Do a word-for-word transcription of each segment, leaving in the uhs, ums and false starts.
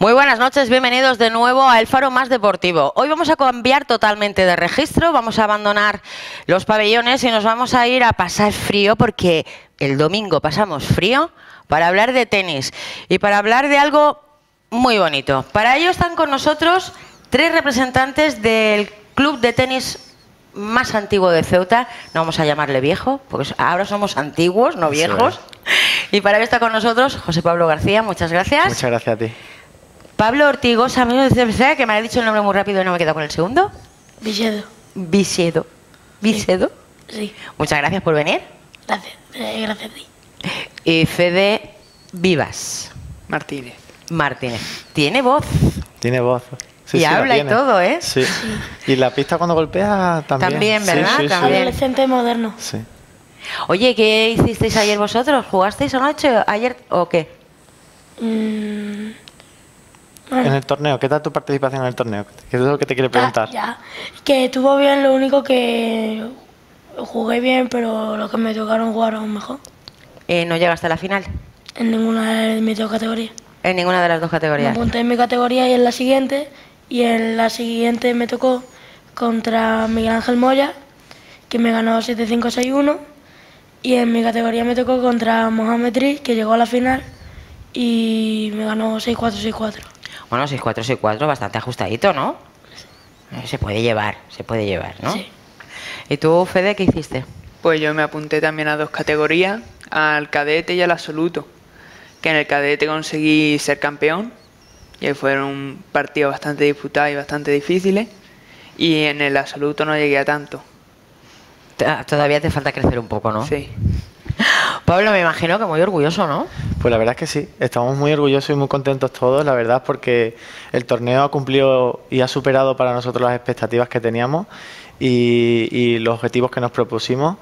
Muy buenas noches, bienvenidos de nuevo a El Faro Más Deportivo. Hoy vamos a cambiar totalmente de registro, vamos a abandonar los pabellones y nos vamos a ir a pasar frío porque el domingo pasamos frío para hablar de tenis y para hablar de algo muy bonito. Para ello están con nosotros tres representantes del club de tenis más antiguo de Ceuta. No vamos a llamarle viejo, porque ahora somos antiguos, no viejos. Y para ello está con nosotros José Pablo García, muchas gracias. Muchas gracias a ti. Pablo Ortigosa, a mí me dice que me ha dicho el nombre muy rápido y no me he quedado con el segundo. Vicedo. Vicedo. Vicedo. Sí. sí. Muchas gracias por venir. Gracias. Eh, gracias a ti. Y Fede Vivas. Martínez. Martínez. Tiene voz. Tiene voz. Sí, y sí, habla y todo, ¿eh? Sí. sí. Y la pista cuando golpea también. También, ¿verdad? Sí, sí, también. Adolescente moderno. Sí. Oye, ¿qué hicisteis ayer vosotros? ¿Jugasteis anoche, ayer o qué? Mm... Bueno. En el torneo, ¿qué tal tu participación en el torneo? ¿Qué es lo que te quiere preguntar? Ya, ya. Que estuvo bien, lo único que jugué bien, pero los que me tocaron jugaron mejor. Eh, ¿No llegaste a la final? En ninguna de mis dos categorías. En ninguna de las dos categorías. Me apunté en mi categoría y en la siguiente, y en la siguiente me tocó contra Miguel Ángel Moya, que me ganó siete cinco seis uno, y en mi categoría me tocó contra Mohamed Riz, que llegó a la final y me ganó seis cuatro seis cuatro. Bueno, seis cuatro seis cuatro, bastante ajustadito, ¿no? Sí. Se puede llevar, se puede llevar, ¿no? Sí. ¿Y tú, Fede, qué hiciste? Pues yo me apunté también a dos categorías, al cadete y al absoluto. Que en el cadete conseguí ser campeón, y fueron partidos bastante disputados y bastante difíciles. Y en el absoluto no llegué a tanto. Todavía te falta crecer un poco, ¿no? Sí. Pablo, me imagino que muy orgulloso, ¿no? Pues la verdad es que sí, estamos muy orgullosos y muy contentos todos, la verdad, porque el torneo ha cumplido y ha superado para nosotros las expectativas que teníamos y, y los objetivos que nos propusimos.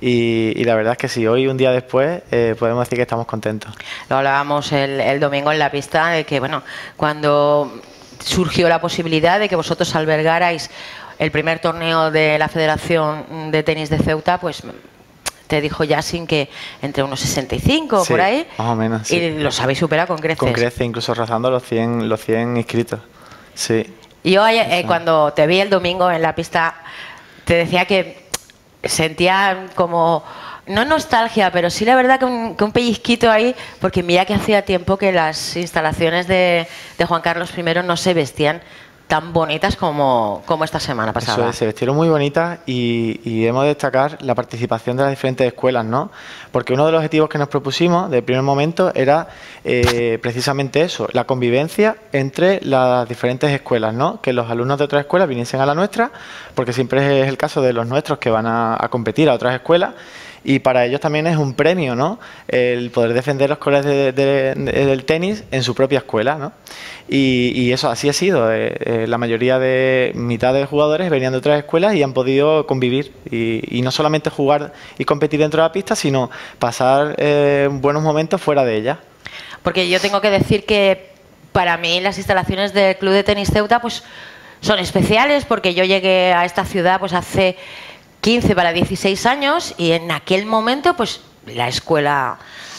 Y, y la verdad es que sí, hoy, un día después, eh, podemos decir que estamos contentos. Lo hablábamos el, el domingo en la pista, de que, bueno, cuando surgió la posibilidad de que vosotros albergarais el primer torneo de la Federación de Tenis de Ceuta, pues te dijo Yasin que entre unos sesenta y cinco, sí, por ahí, más o menos, sí. Y los habéis superado con creces. Con creces, incluso rozando los cien, los cien inscritos, sí. Y yo eh, cuando te vi el domingo en la pista, te decía que sentía como, no nostalgia, pero sí la verdad que un, que un pellizquito ahí, porque mira que hacía tiempo que las instalaciones de, de Juan Carlos primero no se vestían tan bonitas como, como esta semana pasada. Eso es, se vestieron muy bonitas y, y hemos de destacar la participación de las diferentes escuelas, ¿no? Porque uno de los objetivos que nos propusimos de primer momento era eh, precisamente eso, la convivencia entre las diferentes escuelas, ¿no? Que los alumnos de otras escuelas viniesen a la nuestra, porque siempre es el caso de los nuestros que van a, a competir a otras escuelas. Y para ellos también es un premio, ¿no? El poder defender los colores de, de, de, del tenis en su propia escuela, ¿no? Y, y eso así ha sido. Eh, eh, la mayoría de mitad de jugadores venían de otras escuelas y han podido convivir. Y, y no solamente jugar y competir dentro de la pista, sino pasar eh, buenos momentos fuera de ella. Porque yo tengo que decir que para mí las instalaciones del Club de Tenis Ceuta pues son especiales, porque yo llegué a esta ciudad pues hace quince para dieciséis años y en aquel momento pues la escuela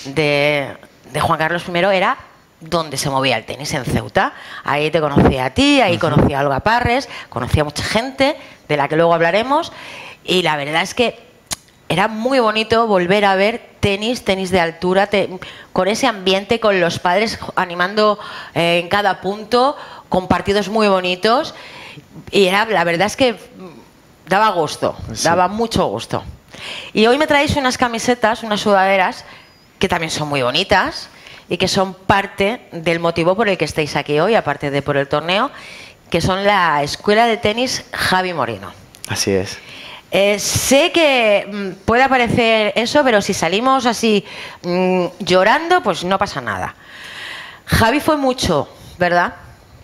de, de Juan Carlos primero era donde se movía el tenis en Ceuta. Ahí te conocía a ti, ahí conocía a Olga Parres, conocía a mucha gente de la que luego hablaremos, y la verdad es que era muy bonito volver a ver tenis, tenis de altura, te, con ese ambiente, con los padres animando eh, en cada punto, con partidos muy bonitos, y era, la verdad es que daba gusto, sí. Daba mucho gusto. Y hoy me traéis unas camisetas, unas sudaderas, que también son muy bonitas y que son parte del motivo por el que estáis aquí hoy, aparte de por el torneo, que son la Escuela de Tenis Javi Moreno. Así es. Eh, sé que mmm, puede parecer eso, pero si salimos así mmm, llorando, pues no pasa nada. Javi fue mucho, ¿verdad?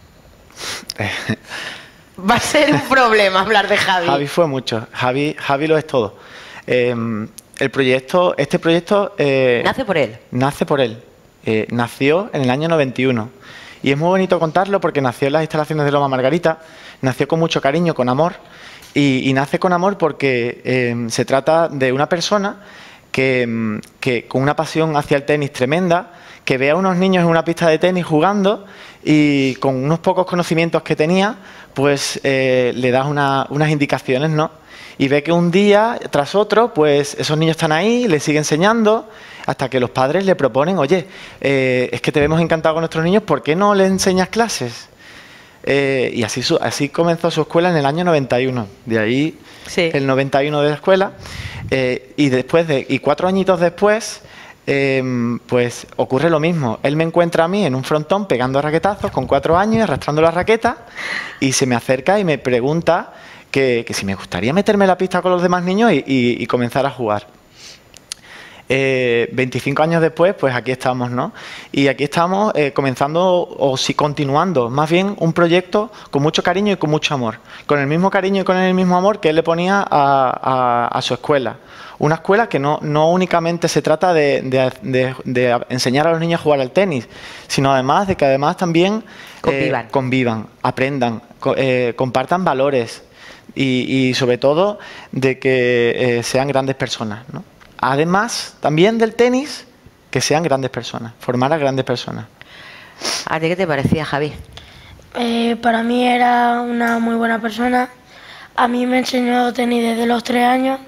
Va a ser un problema hablar de Javi. Javi fue mucho. Javi, Javi lo es todo. Eh, el proyecto, este proyecto... Eh, ¿Nace por él? Nace por él. Eh, nació en el año noventa y uno. Y es muy bonito contarlo porque nació en las instalaciones de Loma Margarita, nació con mucho cariño, con amor, y, y nace con amor porque eh, se trata de una persona que, que con una pasión hacia el tenis tremenda, que ve a unos niños en una pista de tenis jugando y con unos pocos conocimientos que tenía, pues eh, le das una, unas indicaciones, ¿no? Y ve que un día tras otro, pues esos niños están ahí, le sigue enseñando, hasta que los padres le proponen, oye, eh, es que te vemos encantado con nuestros niños, ¿por qué no le enseñas clases? Eh, y así, su, así comenzó su escuela en el año noventa y uno, de ahí sí. el noventa y uno de la escuela, eh, y después de, y cuatro añitos después, eh, pues ocurre lo mismo. Él me encuentra a mí en un frontón pegando raquetazos con cuatro años, arrastrando la raqueta, y se me acerca y me pregunta que, que si me gustaría meterme en la pista con los demás niños y, y, y comenzar a jugar. Eh, veinticinco años después, pues aquí estamos, ¿no? Y aquí estamos eh, comenzando, o si continuando, más bien un proyecto con mucho cariño y con mucho amor. Con el mismo cariño y con el mismo amor que él le ponía a, a, a su escuela. Una escuela que no, no únicamente se trata de, de, de, de enseñar a los niños a jugar al tenis, sino además de que además también convivan, eh, convivan aprendan, co eh, compartan valores y, y sobre todo de que eh, sean grandes personas, ¿no? Además, también del tenis, que sean grandes personas, formar a grandes personas. ¿A ti qué te parecía, Javi? Eh, para mí era una muy buena persona. A mí me enseñó tenis desde los tres años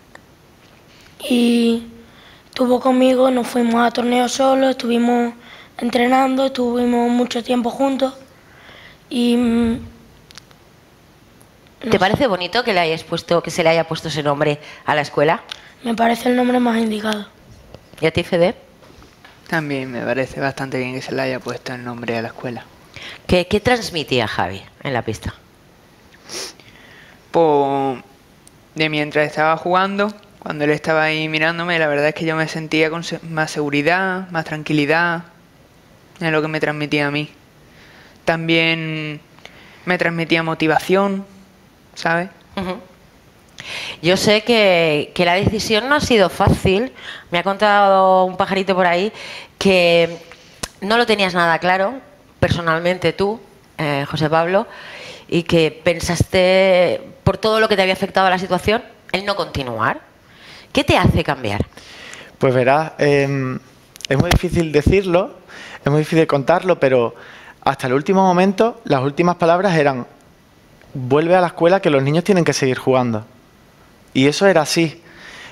y estuvo conmigo, nos fuimos a torneos solos, estuvimos entrenando, estuvimos mucho tiempo juntos y... No ¿Te parece bonito que le hayas puesto, que se le haya puesto ese nombre a la escuela? Me parece el nombre más indicado. ¿Y a ti, Fede? También me parece bastante bien que se le haya puesto el nombre a la escuela. ¿Qué, qué transmitía Javi en la pista? Pues de mientras estaba jugando, cuando él estaba ahí mirándome, la verdad es que yo me sentía con más seguridad, más tranquilidad, en lo que me transmitía a mí. También me transmitía motivación, ¿sabes? Uh-huh. Yo sé que, que la decisión no ha sido fácil. Me ha contado un pajarito por ahí que no lo tenías nada claro, personalmente tú, eh, José Pablo, y que pensaste, por todo lo que te había afectado a la situación, el no continuar. ¿Qué te hace cambiar? Pues verás, eh, es muy difícil decirlo, es muy difícil contarlo, pero hasta el último momento, las últimas palabras eran: vuelve a la escuela, que los niños tienen que seguir jugando. Y eso era así.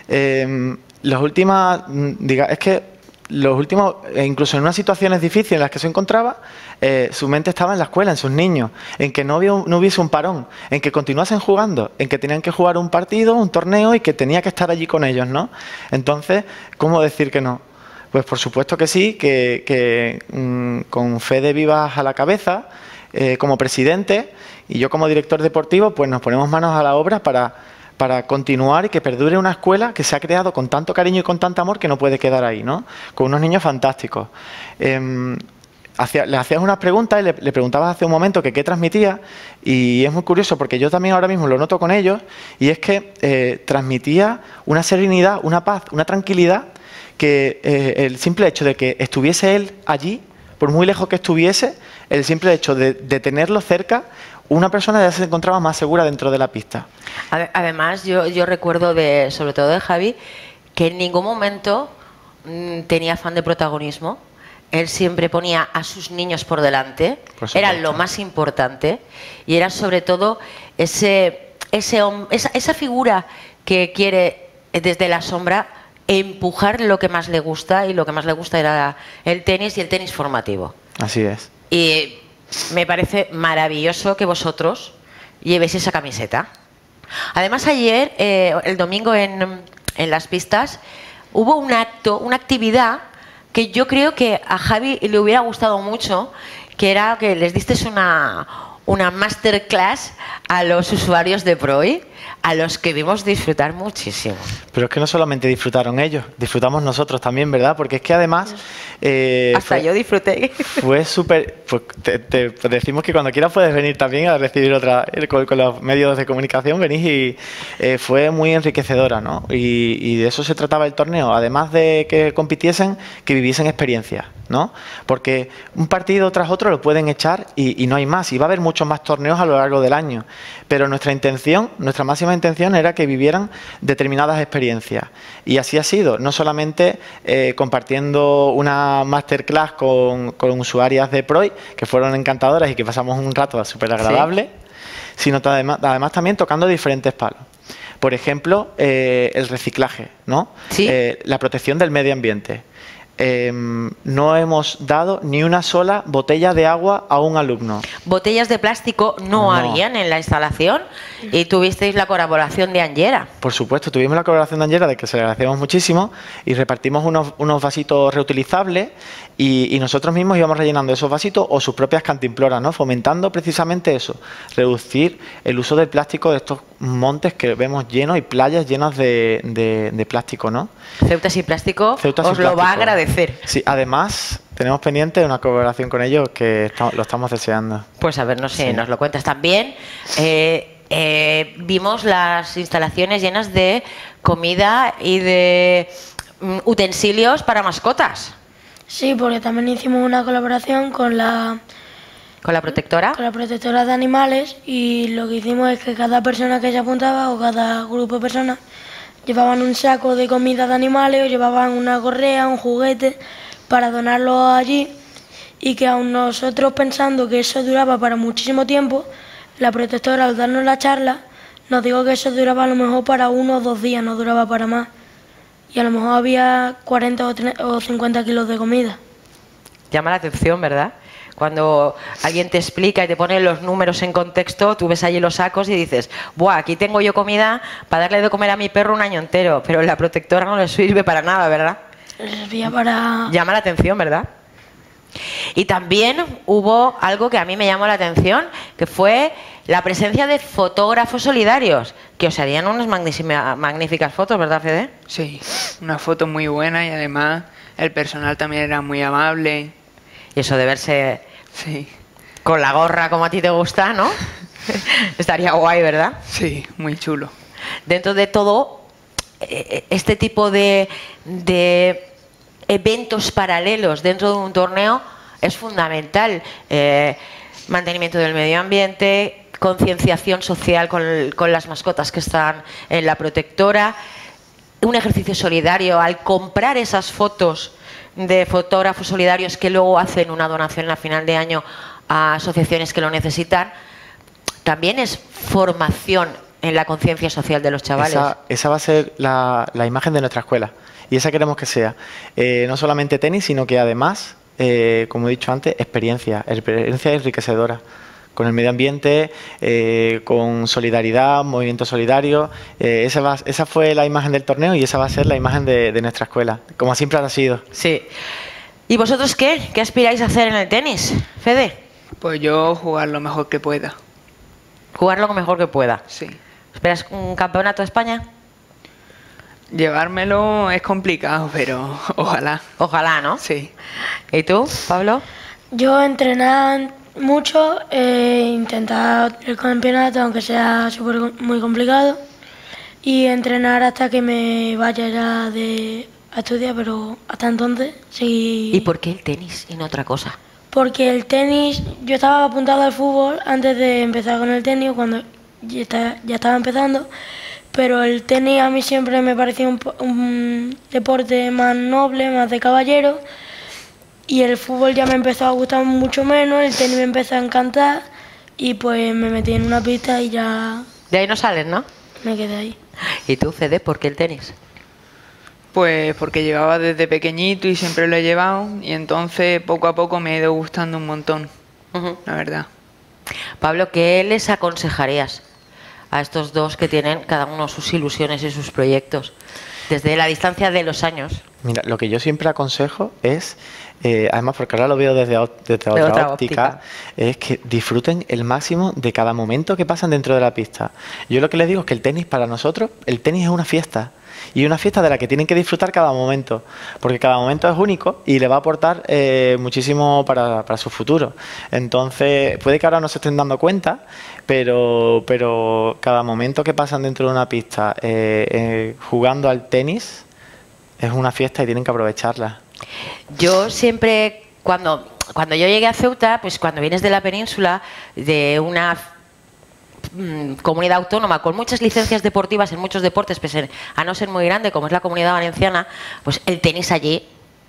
Eh, las últimas, diga, es que los últimos, incluso en unas situaciones difíciles en las que se encontraba, eh, su mente estaba en la escuela, en sus niños, en que no, había, no hubiese un parón, en que continuasen jugando, en que tenían que jugar un partido, un torneo y que tenía que estar allí con ellos, ¿no? Entonces, ¿cómo decir que no? Pues por supuesto que sí, que, que mmm, con Fede Vivas a la cabeza, eh, como presidente, y yo como director deportivo, pues nos ponemos manos a la obra para... para continuar y que perdure una escuela que se ha creado con tanto cariño y con tanto amor que no puede quedar ahí, ¿no? Con unos niños fantásticos. Eh, hacía, le hacías unas preguntas y le, le preguntabas hace un momento que qué transmitía, y es muy curioso porque yo también ahora mismo lo noto con ellos, y es que eh, transmitía una serenidad, una paz, una tranquilidad, que eh, el simple hecho de que estuviese él allí, por muy lejos que estuviese, el simple hecho de, de tenerlo cerca, una persona ya se encontraba más segura dentro de la pista. Además, yo, yo recuerdo, de, sobre todo de Javi, que en ningún momento mmm, tenía afán de protagonismo. Él siempre ponía a sus niños por delante, por era lo más importante, y era sobre todo ese, ese, esa, esa figura que quiere desde la sombra empujar lo que más le gusta, y lo que más le gusta era el tenis y el tenis formativo. Así es. Y me parece maravilloso que vosotros llevéis esa camiseta. Además, ayer, eh, el domingo en, en las pistas, hubo un acto, una actividad que yo creo que a Javi le hubiera gustado mucho, que era que les disteis una, una masterclass a los usuarios de Proi, a los que vimos disfrutar muchísimo. Pero es que no solamente disfrutaron ellos, disfrutamos nosotros también, ¿verdad? Porque es que además... Eh, Hasta fue, yo disfruté. Fue súper... Pues te, te decimos que cuando quieras puedes venir también a recibir otra... Con, con los medios de comunicación venís, y eh, fue muy enriquecedora, ¿no? Y, y de eso se trataba el torneo. Además de que compitiesen, que viviesen experiencias, ¿no? Porque un partido tras otro lo pueden echar y, y no hay más. Y va a haber muchos más torneos a lo largo del año. Pero nuestra intención, nuestra máxima intención era que vivieran determinadas experiencias. Y así ha sido, no solamente eh, compartiendo una masterclass con, con usuarias de Proi, que fueron encantadoras y que pasamos un rato súper agradable, sí. sino además, además también tocando diferentes palos. Por ejemplo, eh, el reciclaje, ¿no? ¿Sí? Eh, la protección del medio ambiente. Eh, no hemos dado ni una sola botella de agua a un alumno. Botellas de plástico no, No. habían en la instalación y tuvisteis la colaboración de Angera. Por supuesto, tuvimos la colaboración de Angera, de que se le agradecemos muchísimo, y repartimos unos, unos vasitos reutilizables y, y nosotros mismos íbamos rellenando esos vasitos o sus propias cantimploras, ¿no? Fomentando precisamente eso, reducir el uso del plástico de estos montes que vemos llenos y playas llenas de, de, de plástico, ¿no? Ceuta sin plástico Ceuta os sin lo va a plástico. agradecer. Sí, además tenemos pendiente una colaboración con ellos que está- lo estamos deseando. Pues a ver, no sé, Sí. nos lo cuentas también. Eh, eh, vimos las instalaciones llenas de comida y de mm, utensilios para mascotas. Sí, porque también hicimos una colaboración con la, Con la protectora. con la protectora de animales y lo que hicimos es que cada persona que se apuntaba o cada grupo de personas llevaban un saco de comida de animales o llevaban una correa, un juguete para donarlo allí y que aun nosotros pensando que eso duraba para muchísimo tiempo, la protectora al darnos la charla nos dijo que eso duraba a lo mejor para uno o dos días, no duraba para más. Y a lo mejor había cuarenta o tre- o cincuenta kilos de comida. Llama la atención, ¿verdad? Cuando alguien te explica y te pone los números en contexto, tú ves allí los sacos y dices, buah, aquí tengo yo comida para darle de comer a mi perro un año entero, pero la protectora no le sirve para nada, ¿verdad? Les servía para... Llama la atención, ¿verdad? Y también hubo algo que a mí me llamó la atención, que fue la presencia de fotógrafos solidarios, que os harían unas magnísima- magníficas fotos, ¿verdad, Fede? Sí, una foto muy buena y además el personal también era muy amable. Y eso de verse Sí, con la gorra como a ti te gusta, ¿no? Estaría guay, ¿verdad? sí, muy chulo. Dentro de todo, eh, este tipo de, de eventos paralelos dentro de un torneo es fundamental. Eh, mantenimiento del medio ambiente, concienciación social con, el- con las mascotas que están en la protectora, un ejercicio solidario al comprar esas fotos de fotógrafos solidarios que luego hacen una donación a final de año a asociaciones que lo necesitan. También es formación en la conciencia social de los chavales. Esa, esa va a ser la, la imagen de nuestra escuela y esa queremos que sea. Eh, no solamente tenis, sino que además, eh, como he dicho antes, experiencia, experiencia enriquecedora. Con el medio ambiente, eh, con solidaridad, movimiento solidario. Eh, esa, va- esa fue la imagen del torneo y esa va a ser la imagen de, de nuestra escuela, como siempre ha sido. Sí. ¿Y vosotros qué? ¿Qué aspiráis a hacer en el tenis, Fede? Pues yo jugar lo mejor que pueda. Jugar lo mejor que pueda. Sí. ¿Esperas un campeonato de España? Llevármelo es complicado, pero ojalá. Ojalá, ¿no? Sí. ¿Y tú, Pablo? Yo entrenar mucho, eh, intentar el campeonato, aunque sea súper com- muy complicado, y entrenar hasta que me vaya ya de a estudiar, pero hasta entonces sí. ¿Y por qué el tenis y no otra cosa? Porque el tenis, yo estaba apuntado al fútbol antes de empezar con el tenis, cuando ya, está- ya estaba empezando, pero el tenis a mí siempre me parecía un, po- un deporte más noble, más de caballero, y el fútbol ya me empezó a gustar mucho menos, el tenis me empezó a encantar, y pues me metí en una pista y ya De ahí no sales, ¿no? me quedé ahí. ¿Y tú, Fede, por qué el tenis? Pues porque llevaba desde pequeñito y siempre lo he llevado y entonces poco a poco me he ido gustando un montón, Ujú. la verdad. Pablo, ¿qué les aconsejarías a estos dos que tienen cada uno sus ilusiones y sus proyectos desde la distancia de los años? Mira, lo que yo siempre aconsejo es, eh, además porque ahora lo veo desde, ot- desde De otra, otra óptica, óptica. es que disfruten el máximo de cada momento que pasan dentro de la pista. Yo lo que les digo es que el tenis para nosotros, el tenis es una fiesta. Y una fiesta de la que tienen que disfrutar cada momento, porque cada momento es único y le va a aportar eh, muchísimo para, para su futuro. Entonces, puede que ahora no se estén dando cuenta, pero, pero cada momento que pasan dentro de una pista eh, eh, jugando al tenis es una fiesta y tienen que aprovecharla. Yo siempre, cuando, cuando yo llegué a Ceuta, pues cuando vienes de la península, de una mm, comunidad autónoma con muchas licencias deportivas en muchos deportes, pese a no ser muy grande como es la Comunidad Valenciana, pues el tenis allí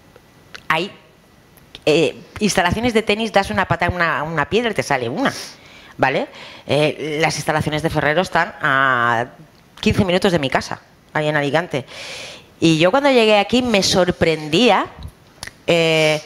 hay eh, instalaciones de tenis, das una pata a una, una piedra y te sale una, ¿vale? Eh, las instalaciones de Ferrero están a quince minutos de mi casa, ahí en Alicante. Y yo cuando llegué aquí me sorprendía eh,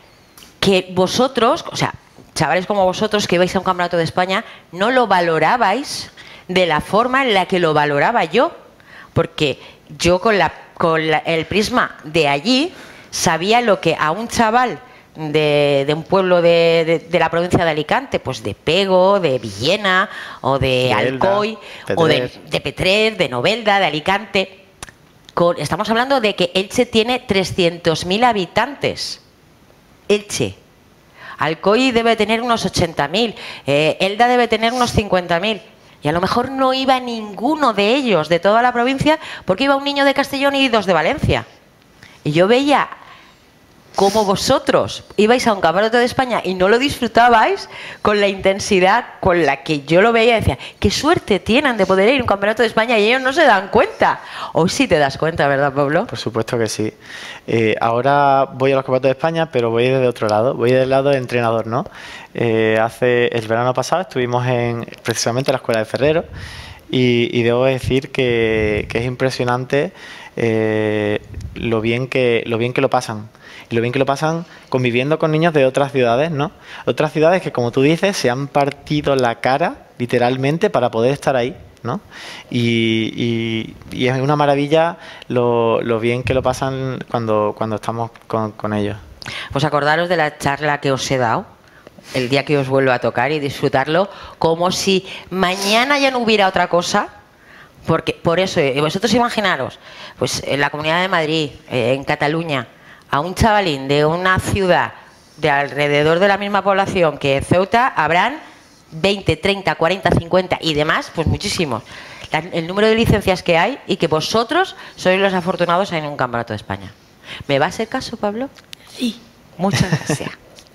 que vosotros, o sea, chavales como vosotros que ibais a un campeonato de España, no lo valorabais de la forma en la que lo valoraba yo. Porque yo con, la, con la, el prisma de allí sabía lo que a un chaval de, de un pueblo de, de, de la provincia de Alicante, pues de Pego, de Villena, o de Novelda, Alcoy, Petrer. o de, de Petrer, de Novelda, de Alicante. Con, estamos hablando de que Elche tiene trescientos mil habitantes. Elche. Alcoy debe tener unos ochenta mil. Eh, Elda debe tener unos cincuenta mil. Y a lo mejor no iba ninguno de ellos, de toda la provincia, porque iba un niño de Castellón y dos de Valencia. Y yo veía cómo vosotros ibais a un campeonato de España y no lo disfrutabais con la intensidad con la que yo lo veía. Y decía, qué suerte tienen de poder ir a un campeonato de España y ellos no se dan cuenta. Hoy sí te das cuenta, ¿verdad, Pablo? Por supuesto que sí. Eh, ahora voy a los campeonatos de España, pero voy desde otro lado. Voy del lado de entrenador, ¿no? Eh, hace el verano pasado estuvimos en precisamente en la escuela de Ferrero y, y debo decir que, que es impresionante eh, lo bien que lo bien que lo pasan. Y lo bien que lo pasan conviviendo con niños de otras ciudades, ¿no? Otras ciudades que, como tú dices, se han partido la cara, literalmente, para poder estar ahí, ¿no? Y, y, y es una maravilla lo, lo bien que lo pasan cuando, cuando estamos con, con ellos. Pues acordaros de la charla que os he dado el día que os vuelva a tocar y disfrutarlo como si mañana ya no hubiera otra cosa. Porque por eso, y vosotros imaginaros, pues en la Comunidad de Madrid, eh, en Cataluña, a un chavalín de una ciudad de alrededor de la misma población que Ceuta, habrán veinte, treinta, cuarenta, cincuenta y demás, pues muchísimos. La, el número de licencias que hay y que vosotros sois los afortunados en un campeonato de España. ¿Me va a hacer caso, Pablo? Sí. Muchas gracias.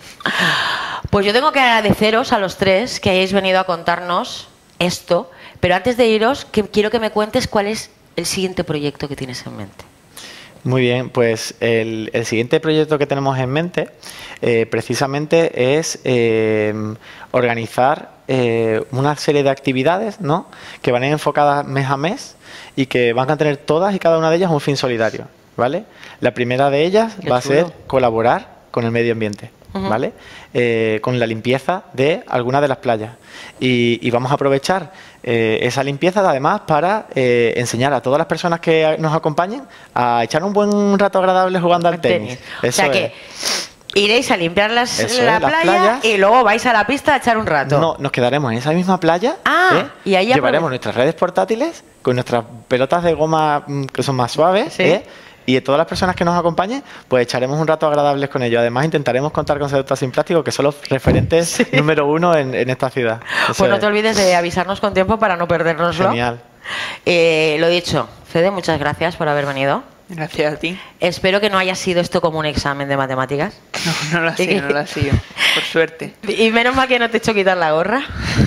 Pues yo tengo que agradeceros a los tres que hayáis venido a contarnos esto, pero antes de iros, que quiero que me cuentes cuál es el siguiente proyecto que tienes en mente. Muy bien, pues el, el siguiente proyecto que tenemos en mente eh, precisamente es eh, organizar eh, una serie de actividades, ¿no?, que van a ir enfocadas mes a mes y que van a tener todas y cada una de ellas un fin solidario, ¿vale? La primera de ellas Qué va chulo. a ser colaborar con el medio ambiente, Ujú. ¿vale? Eh, con la limpieza de algunas de las playas. Y, y vamos a aprovechar eh, esa limpieza además para eh, enseñar a todas las personas que nos acompañen a echar un buen rato agradable jugando al tenis. O Eso sea que es. iréis a limpiar las, Eso la es, las playa playas. y luego vais a la pista a echar un rato. No, nos quedaremos en esa misma playa. Ah, ¿eh? y ahí llevaremos aprove- nuestras redes portátiles con nuestras pelotas de goma mm, que son más suaves. Sí. ¿eh? Y de todas las personas que nos acompañen, pues echaremos un rato agradables con ellos. Además, intentaremos contar con Ceuta Sin Plástico, que son los referentes Sí. número uno en, en esta ciudad. Eso Pues no es. te olvides de avisarnos con tiempo para no perdérnoslo. Genial. Eh, lo dicho, Fede, muchas gracias por haber venido. Gracias a ti. Espero que no haya sido esto como un examen de matemáticas. No, no lo ha sido, no lo ha sido. Por suerte. Y menos mal que no te he hecho quitar la gorra.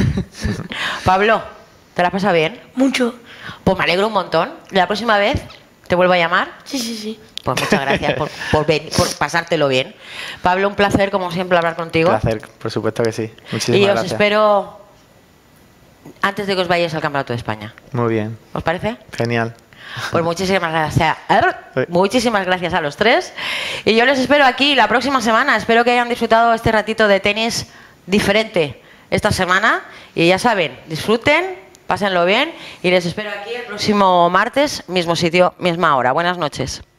Pablo, ¿te la has pasado bien? Mucho. Pues me alegro un montón. La próxima vez te vuelvo a llamar. Sí, sí, sí. Pues muchas gracias por, por, ven- por pasártelo bien. Pablo, un placer como siempre hablar contigo. Placer, por supuesto que sí. Muchísimas Y os gracias. espero antes de que os vayáis al Campeonato de España. Muy bien. ¿Os parece? Genial. Pues muchísimas gracias. Sí. Muchísimas gracias a los tres. Y yo les espero aquí la próxima semana. Espero que hayan disfrutado este ratito de tenis diferente esta semana. Y ya saben, disfruten, pásenlo bien. Y les espero aquí el próximo martes, mismo sitio, misma hora. Buenas noches.